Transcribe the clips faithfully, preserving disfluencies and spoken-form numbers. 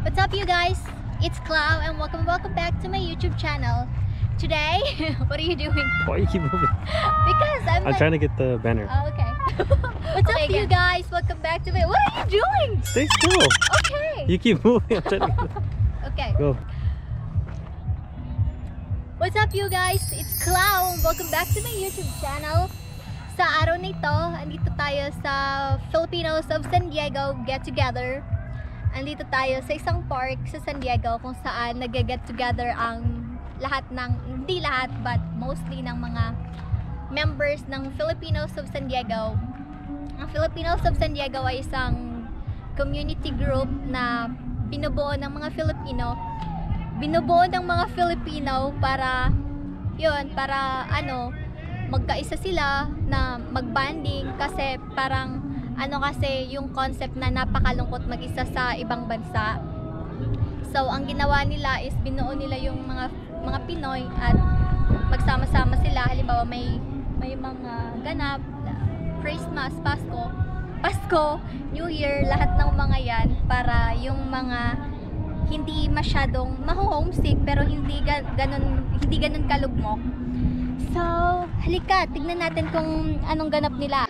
What's up, you guys? It's Clau and welcome welcome back to my YouTube channel. Today, what are you doing? Why you keep moving? Because I'm, I'm like... trying to get the banner. Oh, okay. What's okay, up, you guys? Welcome back to my... What are you doing? Stay still. Okay. You keep moving. I'm trying to get... Okay. Go. What's up, you guys? It's Clau. Welcome back to my YouTube channel. Sa araw na ito, andito tayo sa Filipinos of San Diego Get Together. Andito tayo sa isang park sa San Diego kung saan nag-get together ang lahat ng, hindi lahat, but mostly ng mga members ng Filipinos of San Diego. Ang Filipinos of San Diego ay isang community group na binubuo ng mga Filipino. Binubuo ng mga Filipino para, yun, para ano, magkaisa sila na magbanding kasi parang ano kasi yung concept na napakalungkot mag-isa sa ibang bansa. So ang ginawa nila is binuo nila yung mga mga Pinoy at magsama-sama sila. Halimbawa may may mga ganap, Christmas, Pasko, Pasko, New Year, lahat ng mga yan para yung mga hindi masyadong maho-homesick pero hindi ganun hindi ganun kalugmok. So, halika, tignan natin kung anong ganap nila.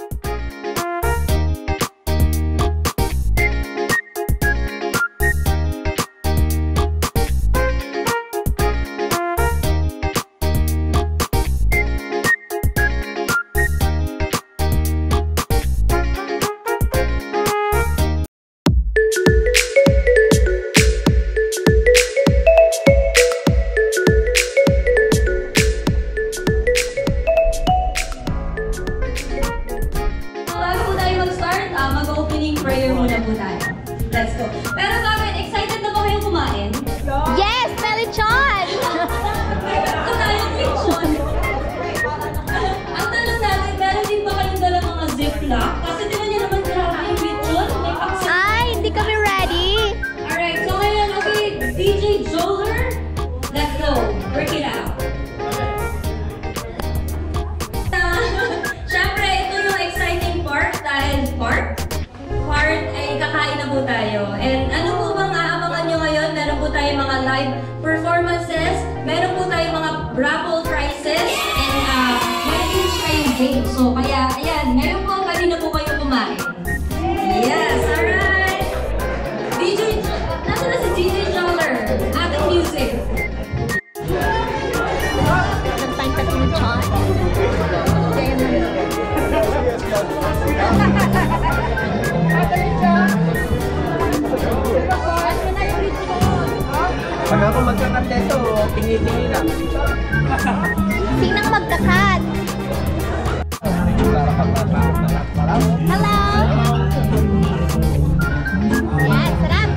Let's go. Pero bakit? Excited na ba kayong kumain? Yes! Melichon! Ito tayong lechon. Ang tanong natin, meron din ba kayong dala mga ziplock? Kasi tingnan niyo naman grabe yung lechon. May paksa. Ay, hindi kami ready! Alright, so ngayon, okay, D J Joler, let's go. Work it out. Siyempre, ito yung exciting part dahil part part ay kakain na po tayo. And ano po bang aabangan nyo ngayon? Meron po tayong mga live performances, meron po tayong mga raffle prizes, and uh, meron din tayong games. So, kaya, ayan, ngayon po, pwede na po kayo kumain. Yes, alright! D J, nasa na si D J Joler? Ating music. Nagtayin pa si Melichon. Pag ako magkakat ito, tingi-tingi lang. Sinang magkakat? Hello! Yan, sarap!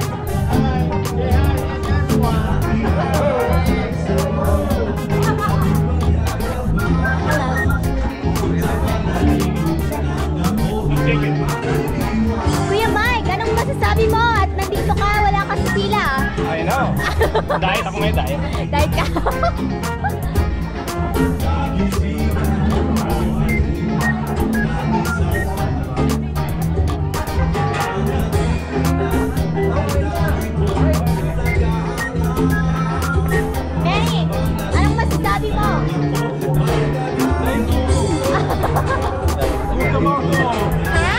Kuya Mike, anong masasabi mo? At nandito ka, wala ka sa pila. I know. Diet ako ngayon, diet. Diet ka. Benny, anong masasabi mo? Ha?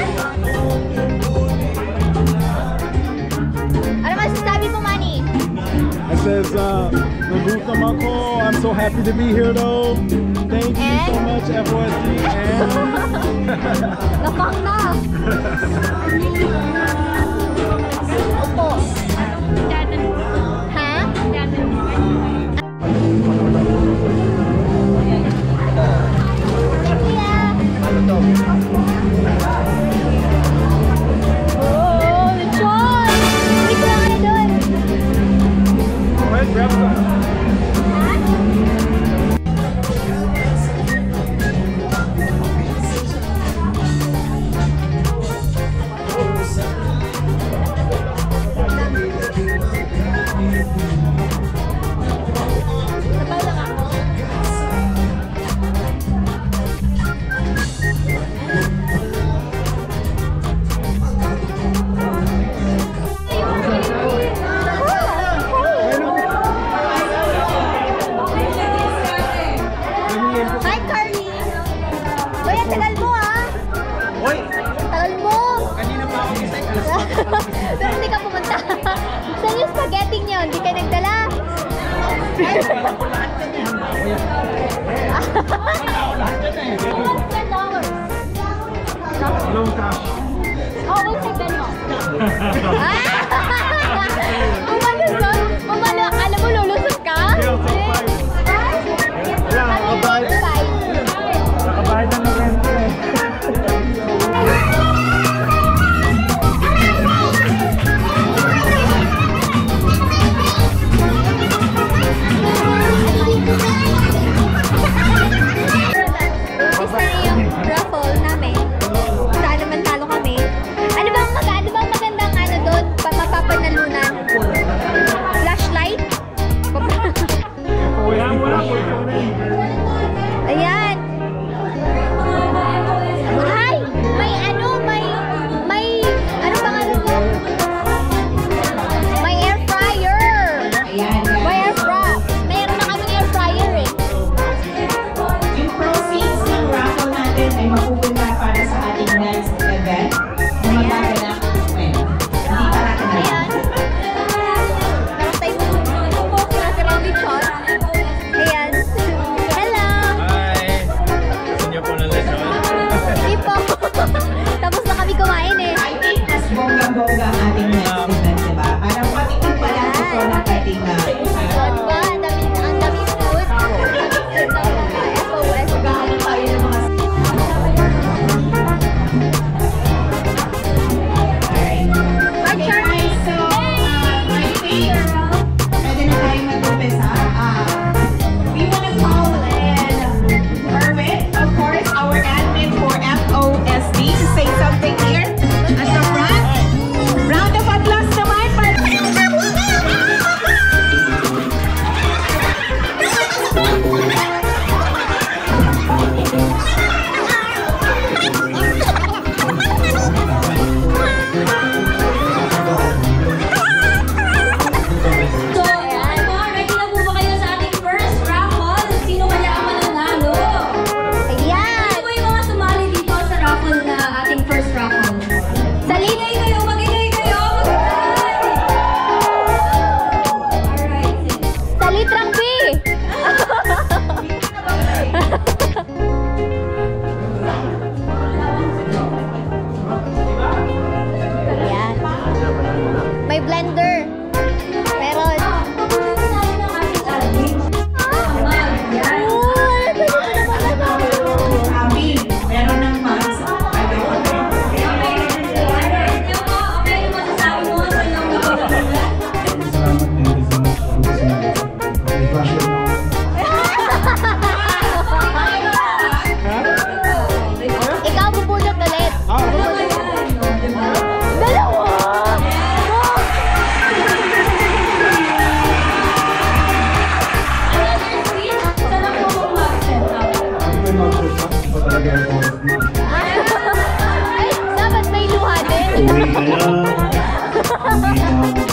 Ano masasabi mo, Manny? I says, uh, Nagutom ako. I'm so happy to be here though. Thank you And? so much, F O S D. And Napang na! Opo. Ha? Kuya! Ano to? Oh, lechon! Hindi ko lang ano doon. go ahead, grab some. Ha?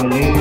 muli